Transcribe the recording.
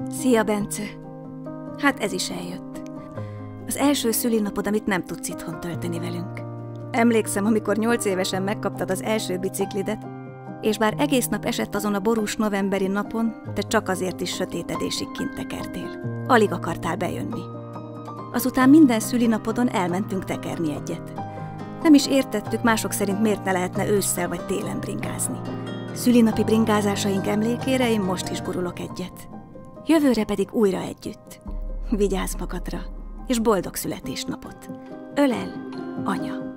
Szia, Bence! Hát ez is eljött. Az első szülinapod, amit nem tudsz itthon tölteni velünk. Emlékszem, amikor 8 évesen megkaptad az első biciklidet, és bár egész nap esett azon a borús novemberi napon, te csak azért is sötétedésig kint tekertél. Alig akartál bejönni. Azután minden szülinapodon elmentünk tekerni egyet. Nem is értettük, mások szerint miért ne lehetne ősszel vagy télen bringázni. Szülinapi bringázásaink emlékére én most is gurulok egyet. Jövőre pedig újra együtt. Vigyázz magadra, és boldog születésnapot! Ölel, anya!